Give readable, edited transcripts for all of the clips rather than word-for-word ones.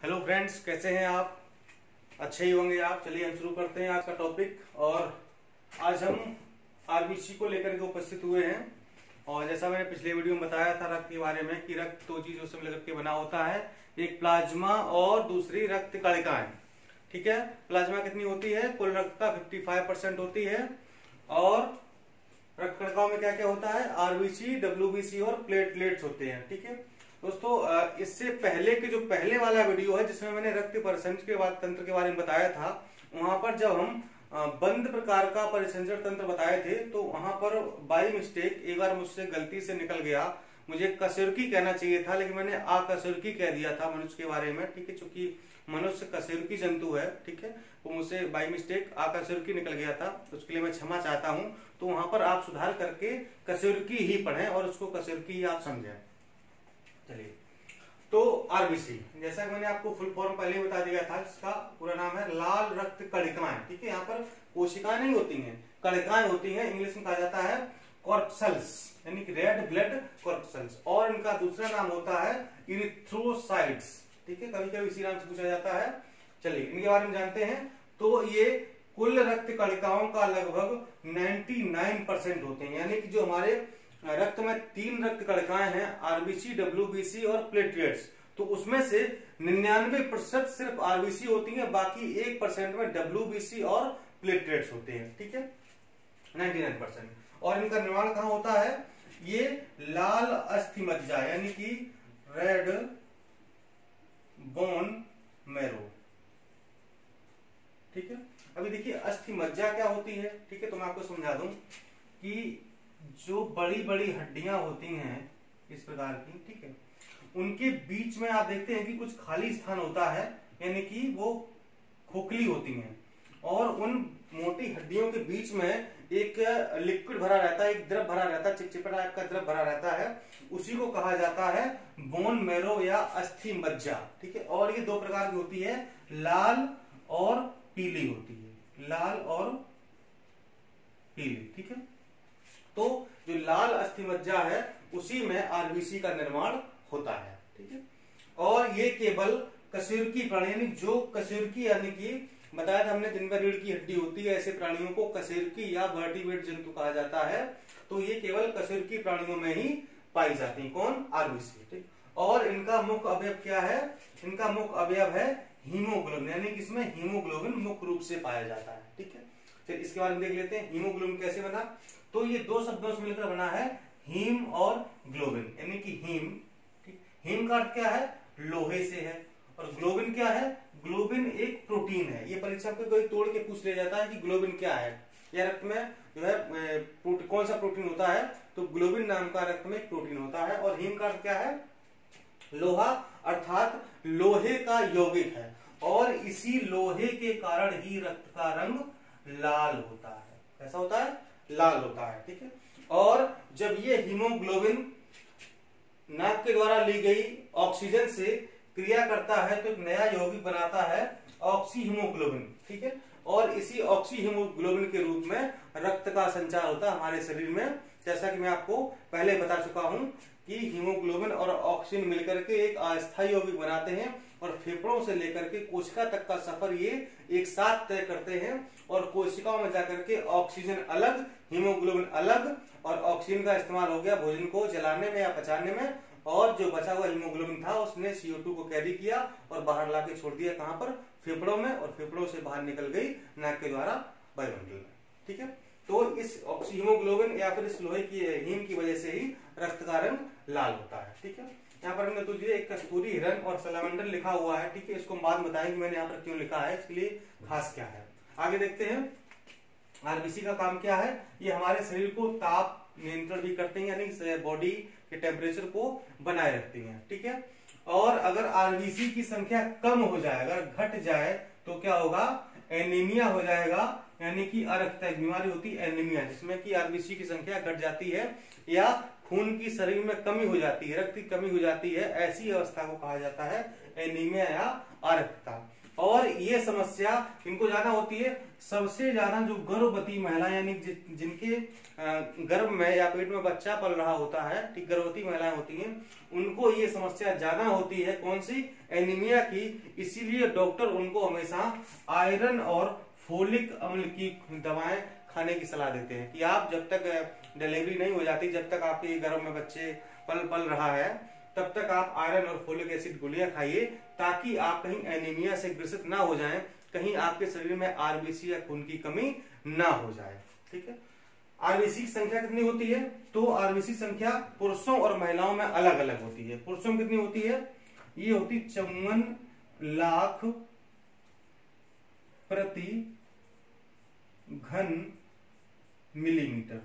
Hello friends, कैसे हैं आप? अच्छे ही होंगे आप। चलिए हम शुरू करते हैं आज का टॉपिक। और आज हम आरबीसी को लेकर के उपस्थित हुए हैं। और जैसा मैंने पिछले वीडियो में बताया था रक्त के बारे में कि रक्त दो चीजों से मिलकर के बना होता है, एक प्लाज्मा और दूसरी रक्त कणिकाएं। ठीक है, प्लाज्मा कितनी होती है? कुल रक्त का 55% होती है। और रक्त कणिकाओं में क्या क्या होता है? आरबीसी, डब्ल्यूबीसी और प्लेटलेट्स होते हैं। ठीक है दोस्तों, इससे पहले के जो पहले वाला वीडियो है जिसमें मैंने रक्त परिसंचरण के बाद तंत्र के बारे में बताया था, वहां पर जब हम बंद प्रकार का परिसंचरण तंत्र बताए थे तो वहां पर बाय मिस्टेक एक बार मुझसे गलती से निकल गया, मुझे कशेरुकी कहना चाहिए था लेकिन मैंने आकशेरुकी कह दिया था मनुष्य के बारे में। ठीक है, चूंकि मनुष्य कशेरुकी जंतु है, ठीक है, वो मुझसे बाय मिस्टेक आकशेरुकी निकल गया था, उसके लिए मैं क्षमा चाहता हूं। तो वहां पर आप सुधार करके कशेरुकी ही पढ़ें और उसको कशेरुकी ही आप समझें। चलिए, तो आरबीसी जैसा कि मैंने आपको फुल फॉर्म पहले बता दिया था, इसका पूरा नाम है लाल रक्त कणिकाएं। ठीक है, यहाँ पर कोशिकाएं नहीं होती हैं, कणिकाएं होती हैं। इंग्लिश में कहा जाता है कॉर्पसल्स, यानी कि रेड ब्लड कॉर्पसल्स। और इनका दूसरा नाम होता है इरिथ्रोसाइट्स। ठीक है, कभी कभी इसी नाम से पूछा जाता है। चलिए इनके बारे में जानते हैं। तो ये कुल रक्त कणिकाओं का लगभग 99% होते हैं, यानी कि जो हमारे रक्त में 3 रक्त कणिकाएं हैं, आरबीसी, डब्ल्यूबीसी और प्लेटलेट्स, तो उसमें से 99% सिर्फ आरबीसी होती है, बाकी 1% में डब्ल्यूबीसी और प्लेटलेट्स होते हैं। ठीक है, 99%। और इनका निर्माण कहां होता है? ये लाल अस्थिमज्जा यानी कि रेड बोन मैरो। ठीक है, अभी देखिए अस्थिमज्जा क्या होती है। ठीक है, तो मैं आपको समझा दूं कि जो बड़ी बड़ी हड्डियां होती हैं इस प्रकार की, ठीक है, उनके बीच में आप देखते हैं कि कुछ खाली स्थान होता है, यानी कि वो खोखली होती हैं। और उन मोटी हड्डियों के बीच में एक लिक्विड भरा रहता है, एक द्रव भरा रहता है, चिपचिपा टाइप का द्रव भरा रहता है, उसी को कहा जाता है बोन मैरो या अस्थि मज्जा। ठीक है, और ये 2 प्रकार की होती है, लाल और पीली होती है, लाल और पीली। ठीक है, तो जो लाल अस्थि मज्जा है उसी में आरबीसी का निर्माण होता है। ठीक है, और ये केवल कशेरुकी प्राणी, यानी जो कशेरुकी, यानी कि बताया था हमने जिनमें रीढ़ की हड्डी होती है, ऐसे प्राणियों को कशेरुकी या वर्टिब्रेट जंतु कहा जाता है। तो ये केवल कशेरुकी प्राणियों में ही पाई जाती है। कौन? आरबीसी। ठीक, और इनका मुख्य अवयव क्या है? इनका मुख्य अवयव है हीमोग्लोबिन, यानी कि इसमें हीमोग्लोबिन मुख्य रूप से पाया जाता है। ठीक है, फिर इसके बारे में देख लेते हैं हीमोग्लोबिन कैसे बना। तो ये 2 शब्दों से मिलकर बना है, हीम और ग्लोबिन, यानी कि हीम। ठीक, हीम का अर्थ क्या है? लोहे से है। और ग्लोबिन क्या है? ग्लोबिन एक प्रोटीन है। ये परीक्षा पे कोई तोड़ के पूछ ले जाता है कि ग्लोबिन क्या है, या रक्त में जो है कौन सा प्रोटीन होता है, तो ग्लोबिन नाम का रक्त में एक प्रोटीन होता है। और हीम का अर्थ क्या है? लोहा, अर्थात लोहे का यौगिक है। और इसी लोहे के कारण ही रक्त का रंग लाल होता है। कैसा होता है? लाल होता है। ठीक है, और जब ये हीमोग्लोबिन नाक के द्वारा ली गई ऑक्सीजन से क्रिया करता है तो एक नया यौगिक बनाता है, ऑक्सी हीमोग्लोबिन। ठीक है, और इसी ऑक्सी हीमोग्लोबिन के रूप में रक्त का संचार होता है हमारे शरीर में। जैसा कि मैं आपको पहले बता चुका हूं कि हीमोग्लोबिन और ऑक्सीजन मिलकर के एक अस्थायी यौगिक बनाते हैं, और फेफड़ों से लेकर के कोशिका तक का सफर ये एक साथ तय करते हैं। और कोशिकाओं में जाकर के ऑक्सीजन अलग, हीमोग्लोबिन अलग, और ऑक्सीजन का इस्तेमाल हो गया भोजन को जलाने में या पचाने में, और जो बचा हुआ हीमोग्लोबिन था उसने CO2 को कैरी किया और बाहर लाके छोड़ दिया। कहां पर? फेफड़ों में, और फेफड़ों से बाहर निकल गई नाक के द्वारा वायुमंडल में। ठीक है, तो इस हीमोग्लोबिन या फिर इस लोहे की हीम की वजह से ही रक्त का रंग लाल होता है। ठीक है, यहाँ पर हमने तुझे एक कस्तूरी, हिरण और सलामेंडर लिखा हुआ है। ठीक है, इसको बाद में बताएंगे मैंने यहाँ पर क्यों लिखा है, इसके लिए खास क्या है। आगे देखते हैं आरबीसी का काम क्या है। ये हमारे शरीर को ताप नियंत्रण भी करते हैं, यानी बॉडी के टेम्परेचर को बनाए रखती हैं। ठीक है, और अगर आरबीसी की संख्या कम हो जाए, अगर घट जाए तो क्या होगा? एनीमिया हो जाएगा, यानी कि अरक्तता बीमारी होती है एनीमिया, जिसमें कि आरबीसी की संख्या घट जाती है या खून की शरीर में कमी हो जाती है, रक्त की कमी हो जाती है, ऐसी अवस्था को कहा जाता है एनीमिया या अरक्तता। और ये समस्या इनको ज्यादा होती है, सबसे ज्यादा जो गर्भवती महिलाएं यानी जिनके गर्भ में या पेट में बच्चा पल रहा होता है, ठीक, गर्भवती महिलाएं होती हैं, उनको ये समस्या ज्यादा होती है, कौन सी, एनीमिया की। इसीलिए डॉक्टर उनको हमेशा आयरन और फोलिक अम्ल की दवाएं खाने की सलाह देते हैं कि आप जब तक डिलीवरी नहीं हो जाती, जब तक आपके गर्भ में बच्चे पल रहा है, तब तक आप आयरन और फोलिक एसिड गोलियां खाइए, ताकि आप कहीं एनीमिया से ग्रसित ना हो जाएं, कहीं आपके शरीर में आरबीसी या खून की कमी ना हो जाए। ठीक है, आरबीसी की संख्या कितनी होती है, तो आरबीसी संख्या पुरुषों और महिलाओं में अलग अलग होती है। पुरुषों में कितनी होती है, ये होती 54 लाख प्रति घन मिलीमीटर,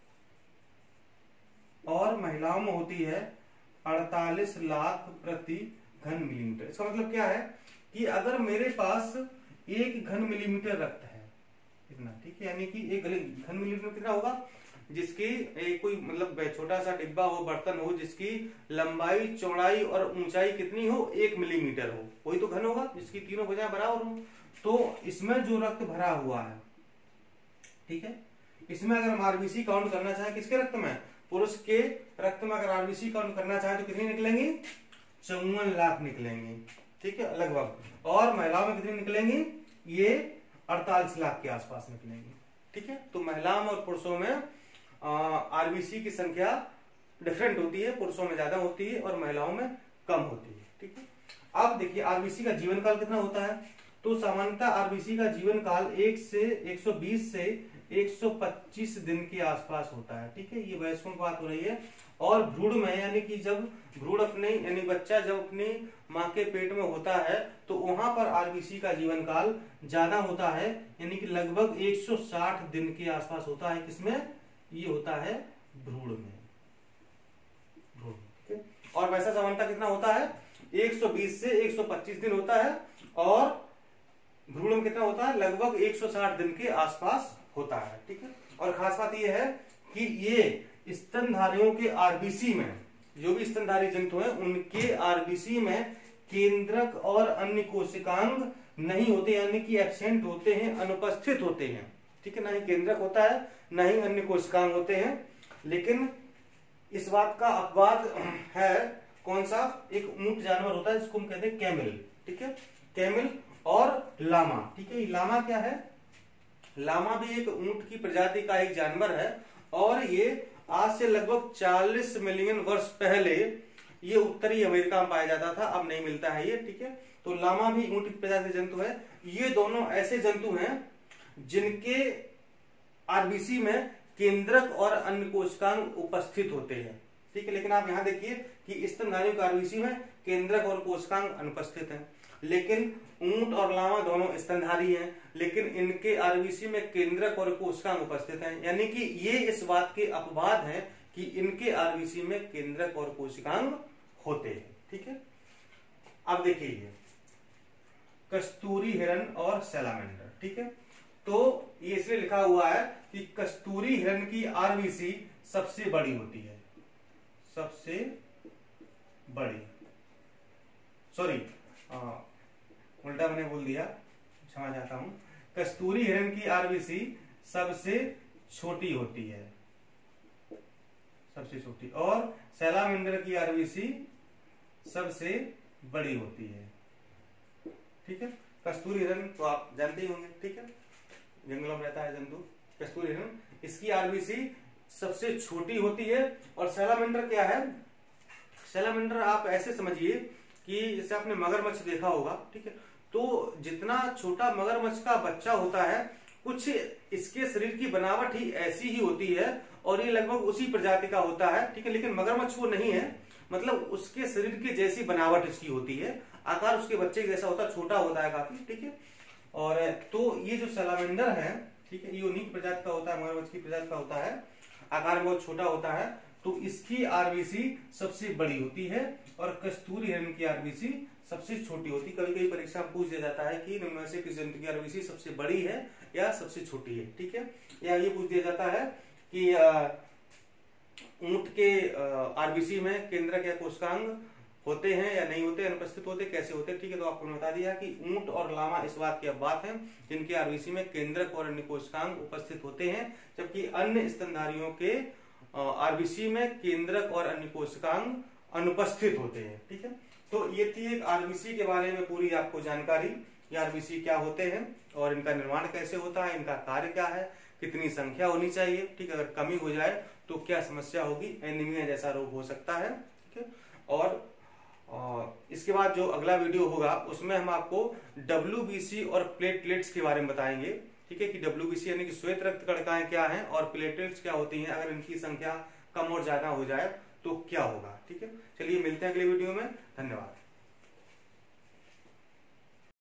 और महिलाओं में होती है 48 लाख प्रति घन मिलीमीटर। इसका मतलब क्या है कि अगर मेरे पास 1 घन मिलीमीटर रक्त है इतना, ठीक है, यानी कि 1 घन मिलीमीटर कितना होगा, जिसकी कोई मतलब छोटा सा डिब्बा हो, बर्तन हो, जिसकी लंबाई, चौड़ाई और ऊंचाई कितनी हो, 1 मिलीमीटर हो, वही तो घन होगा, जिसकी तीनों भुजाएं बराबर हो। तो इसमें जो रक्त भरा हुआ है, ठीक है, इसमें अगर हम आरबीसी काउंट करना चाहे किसके रक्त में, पुरुष के रक्त में अगर आरबीसी काउंट करना चाहे तो कितनी निकलेंगी, 54 लाख निकलेंगी, ठीक है, लगभग। और महिलाओं में कितनी निकलेंगी, ये 48 लाख के आसपास निकलेंगी। ठीक है, तो महिलाओं में और पुरुषों में आरबीसी की संख्या डिफरेंट होती है, पुरुषों में ज्यादा होती है और महिलाओं में कम होती है। ठीक है, अब देखिए आरबीसी का जीवन काल कितना होता है, तो सामान्यतः आरबीसी का जीवन काल 120 से 125 दिन के आसपास होता है। ठीक है, ये वयस्कों की बात हो रही है। और भ्रूण में यानी कि जब भ्रूण अपने यानी बच्चा जब अपनी माँ के पेट में होता है तो वहां पर आरबीसी का जीवन काल ज्यादा होता है, यानी कि लगभग 160 दिन के आसपास होता है। किसमें, ये होता है भ्रूण में, भ्रूण। ठीक है, और वैसा सामान्यतः कितना होता है, 120 से 125 दिन होता है, और भ्रूण में कितना होता है, लगभग 160 दिन के आसपास होता है। ठीक है, और खास बात यह है कि ये स्तनधारियों के आरबीसी में, जो भी स्तनधारी जंतु हैं उनके आरबीसी में केंद्रक और अन्य कोशिकांग नहीं होते, यानी कि एब्सेंट होते हैं, अनुपस्थित होते हैं। ठीक है, ना ही केंद्रक होता है, ना ही अन्य कोशिकांग होते हैं। लेकिन इस बात का अपवाद है, कौन सा, एक ऊंट जानवर होता है जिसको हम कहते हैं कैमल। ठीक है, कैमल और लामा। ठीक है, लामा क्या है, लामा भी एक ऊंट की प्रजाति का एक जानवर है, और ये आज से लगभग 40 मिलियन वर्ष पहले ये उत्तरी अमेरिका में पाया जाता था, अब नहीं मिलता है ये। ठीक है, तो लामा भी ऊंट की प्रजाति जंतु है। ये दोनों ऐसे जंतु हैं जिनके आरबीसी में केंद्रक और अन्य कोशिकांग उपस्थित होते हैं। ठीक है, लेकिन आप यहां देखिए कि स्तनधारियों के आरबीसी में केंद्रक और कोशिकांग अनुपस्थित हैं, लेकिन ऊंट और लामा दोनों स्तनधारी हैं, लेकिन इनके आरबीसी में केंद्रक और कोशिकांग उपस्थित हैं, यानी कि ये इस बात के अपवाद हैं कि इनके आरबीसी में केंद्रक और कोशिकांग होते हैं। ठीक है, अब देखिए ये कस्तूरी हिरण और सैलामेंडर। ठीक है, तो ये इसलिए लिखा हुआ है कि कस्तूरी हिरण की आरबीसी सबसे बड़ी होती है, सबसे बड़ी, सॉरी उल्टा मैंने बोल दिया, क्षमा चाहता हूं। कस्तूरी हिरण की आरबीसी सबसे छोटी होती है, सबसे छोटी, और सैलामेंडर की आरबीसी सबसे बड़ी होती है। ठीक है, कस्तूरी हिरण तो आप जानते ही होंगे। ठीक है, जंगलों में रहता है जंतु कस्तूरी हिरण, इसकी आरबीसी सबसे छोटी होती है। और सैलामेंडर क्या है, सैलामेंडर आप ऐसे समझिए कि जैसे आपने मगरमच्छ देखा होगा। ठीक है, तो जितना छोटा मगरमच्छ का बच्चा होता है, कुछ इसके शरीर की बनावट ही ऐसी ही होती है, और ये लगभग उसी प्रजाति का होता है। ठीक है, लेकिन मगरमच्छ वो नहीं है, मतलब उसके शरीर की जैसी बनावट इसकी होती है, आकार उसके बच्चे के जैसा होता है, छोटा होता है काफी। ठीक है, और तो ये जो सैलामेंडर है, ठीक है, ये यूनिक प्रजाति का होता है, मगरमच्छ की प्रजाति का होता है, आकार बहुत छोटा होता है, तो इसकी आरबीसी सबसे बड़ी होती है, और कस्तूरी हिरण की आरबीसी सबसे छोटी होती है। कभी कभी परीक्षा में पूछ दिया जाता है कि निम्न में से किस जंतु की आरबीसी सबसे बड़ी है या सबसे छोटी है। ठीक है, या ये पूछ दिया जाता है कि ऊंट के आरबीसी में केंद्रक या कोशिकांग होते हैं या नहीं होते, अनुपस्थित होते, कैसे होते, ठीक है। तो आपको बता दिया कि ऊंट और लामा इस बात की अब बात है जिनके आरबीसी में केंद्रक और अन्य कोशिकांग उपस्थित होते हैं, जबकि अन्य स्तनधारियों के आरबीसी में केंद्रक और अन्य कोशिकांग अनुपस्थित होते हैं, ठीक है। तो ये थी एक आरबीसी के बारे में पूरी आपको जानकारी, ये आरबीसी क्या होते हैं और इनका निर्माण कैसे होता है, इनका कार्य क्या है, कितनी संख्या होनी चाहिए, ठीक है। अगर कमी हो जाए तो क्या समस्या होगी, एनीमिया जैसा रोग हो सकता है, ठीक है। और इसके बाद जो अगला वीडियो होगा उसमें हम आपको WBC और प्लेटलेट्स के बारे में बताएंगे, ठीक है, कि WBC यानी कि श्वेत रक्त कणिकाएं क्या हैं और प्लेटलेट्स क्या होती हैं, अगर इनकी संख्या कम और ज्यादा हो जाए तो क्या होगा, ठीक है। चलिए मिलते हैं अगले वीडियो में, धन्यवाद।